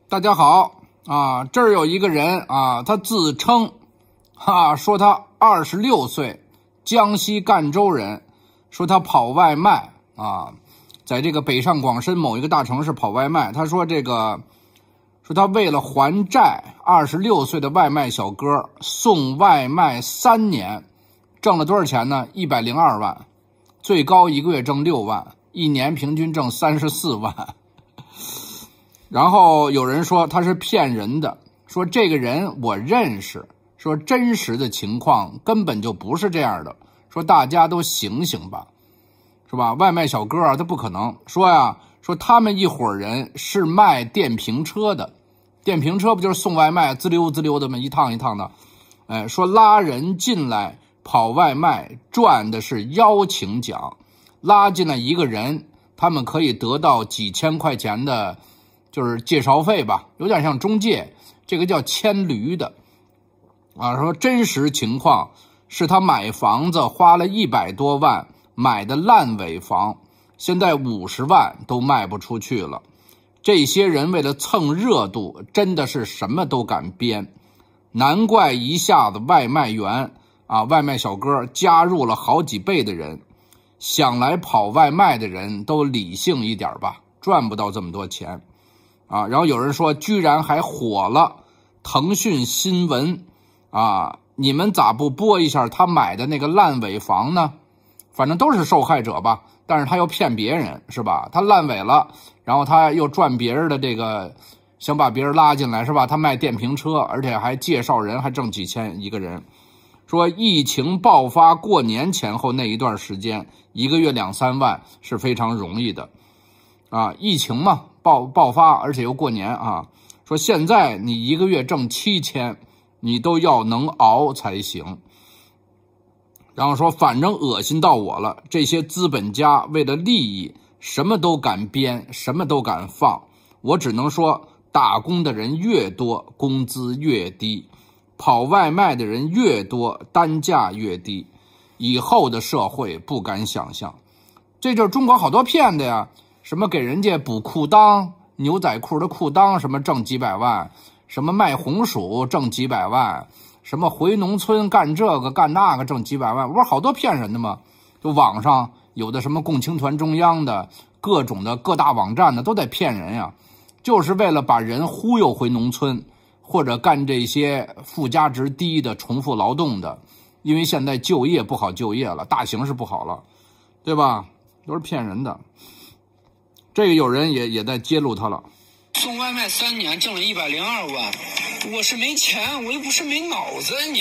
大家好啊，这儿有一个人啊，他自称说他26岁，江西赣州人，说他跑外卖啊，在这个北上广深某一个大城市跑外卖。他说说他为了还债，26岁的外卖小哥送外卖3年，挣了多少钱呢？102万，最高一个月挣6万，一年平均挣34万。然后有人说他是骗人的，说这个人我认识，说真实的情况根本就不是这样的，说大家都醒醒吧，是吧？外卖小哥他不可能说他们一伙人是卖电瓶车的，电瓶车不就是送外卖滋溜滋溜的吗？一趟一趟的，说拉人进来跑外卖赚的是邀请奖，拉进来一个人，他们可以得到几千块钱的。就是介绍费吧，有点像中介，这个叫牵驴的说真实情况是他买房子花了100多万买的烂尾房，现在50万都卖不出去了。这些人为了蹭热度，真的是什么都敢编，难怪一下子外卖员外卖小哥加入了好几倍的人。想来跑外卖的人都理性一点吧，赚不到这么多钱然后有人说居然还火了腾讯新闻你们咋不播一下他买的那个烂尾房呢？反正都是受害者吧，但是他又骗别人是吧？他烂尾了，然后他又赚别人的这个，想把别人拉进来是吧？他卖电瓶车，而且还介绍人，还挣几千一个人。说疫情爆发过年前后那一段时间，一个月2、3万是非常容易的疫情嘛爆发，而且又过年说现在你一个月挣7000，你都要能熬才行。然后说反正恶心到我了，这些资本家为了利益什么都敢编，什么都敢放。我只能说打工的人越多，工资越低，跑外卖的人越多，单价越低，以后的社会不敢想象。这就是中国好多骗的呀，什么给人家补裤裆，牛仔裤的裤裆什么挣几百万，什么卖红薯挣几百万，什么回农村干这个干那个挣几百万，不是好多骗人的吗？就网上有的什么共青团中央的各种的各大网站的都在骗人呀，就是为了把人忽悠回农村，或者干这些附加值低的重复劳动的，因为现在就业不好就业了，大形势不好了，对吧？都是骗人的。这个有人也在揭露他了。 送外卖3年挣了102万，我是没钱，我又不是没脑子。你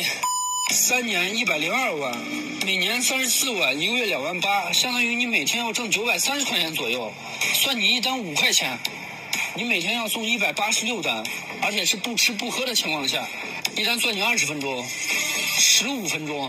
3年102万，每年34万，一个月2万8，相当于你每天要挣930块钱左右。算你一单5块钱，你每天要送186单，而且是不吃不喝的情况下，一单算你20分钟，15分钟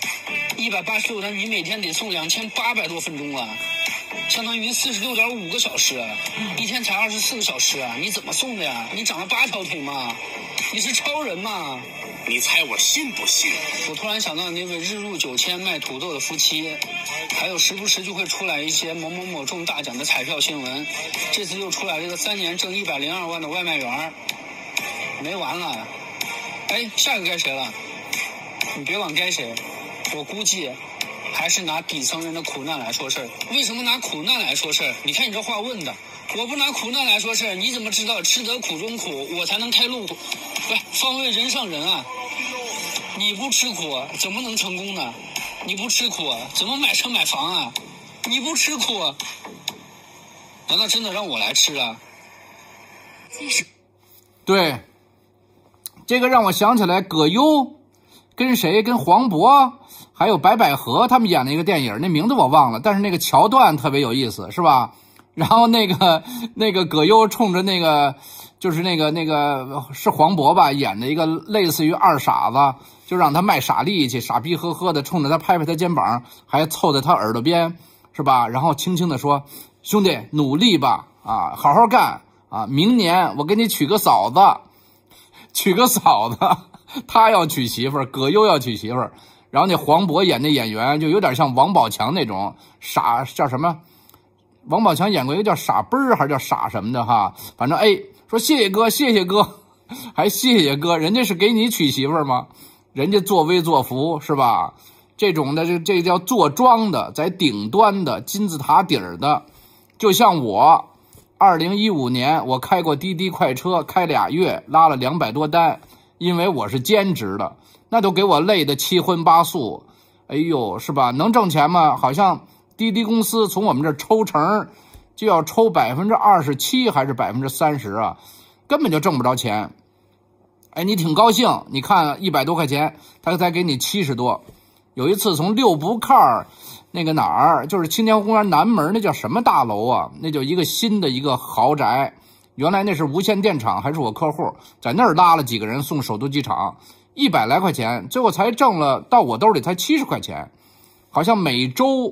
，186单，你每天得送2800多分钟啊。相当于46.5个小时，一天才24个小时，你怎么送的呀？你长了8条腿吗？你是超人吗？ 你猜我信不信？ 我突然想到那位日入9000卖土豆的夫妻，还有时不时就会出来一些某某某中大奖的彩票新闻，这次又出来这个3年挣102万的外卖员，没完了。下一个该谁了？你别管该谁，我估计还是拿底层人的苦难来说事儿。为什么拿苦难来说事儿？你看你这话问的，我不拿苦难来说事儿，你怎么知道吃得苦中苦，我才能开路？方为人上人啊！你不吃苦怎么能成功呢？你不吃苦怎么买车买房啊？你不吃苦，难道真的让我来吃啊？ 对，这个让我想起来葛优跟谁，跟黄渤还有白百合他们演的一个电影，那名字我忘了，但是那个桥段特别有意思，是吧？然后那个葛优冲着那个就是那个是黄渤吧演的一个类似于二傻子，就让他卖傻力气，傻逼呵呵的冲着他拍拍他肩膀，还凑在他耳朵边，是吧？然后轻轻的说：“兄弟，努力吧，好好干明年我给你娶个嫂子。”娶个嫂子，他要娶媳妇儿，葛优要娶媳妇儿。然后那黄渤演那演员就有点像王宝强那种傻，叫什么？王宝强演过一个叫傻奔儿还是叫傻什么的哈，反正说谢谢哥，谢谢哥，还谢谢哥，人家是给你娶媳妇儿吗？人家作威作福是吧？这种的这叫坐庄的，在顶端的金字塔底儿的，就像我，2015年我开过滴滴快车，开2月拉了200多单，因为我是兼职的，那都给我累得7荤8素，哎呦，是吧？能挣钱吗？好像滴滴公司从我们这抽成就要抽27%还是30%啊，根本就挣不着钱。哎，你挺高兴，你看100多块钱，他才给你70多。有一次从六步坎那个哪儿，就是青年湖公园南门，那叫什么大楼啊？那就一个新的一个豪宅，原来那是无线电厂，还是我客户，在那儿拉了几个人送首都机场，100来块钱，最后才挣了到我兜里才70块钱，好像每周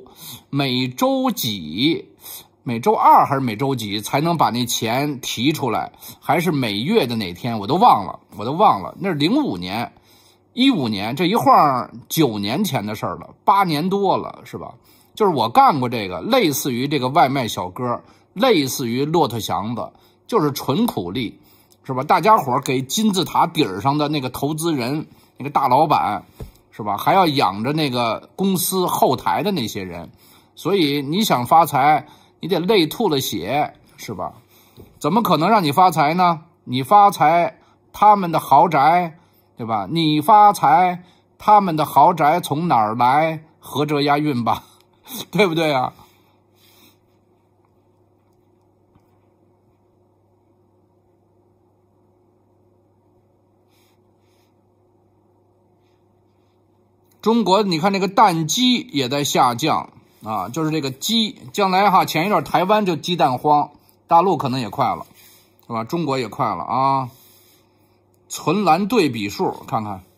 2还是每周几才能把那钱提出来，还是每月的哪天我都忘了，那是05年15年，这一晃9年前的事儿了，8年多了是吧？就是我干过这个，类似于这个外卖小哥，类似于骆驼祥子，就是纯苦力是吧？大家伙给金字塔底儿上的那个投资人，那个大老板是吧？还要养着那个公司后台的那些人，所以你想发财，你得累吐了血是吧？怎么可能让你发财呢？你发财，他们的豪宅，对吧？你发财，他们的豪宅从哪儿来？合辙押韵吧，对不对啊？中国你看这个蛋鸡也在下降啊，就是这个鸡，将来哈，前一段台湾就鸡蛋荒，大陆可能也快了，是吧？中国也快了啊。存栏对比数看看。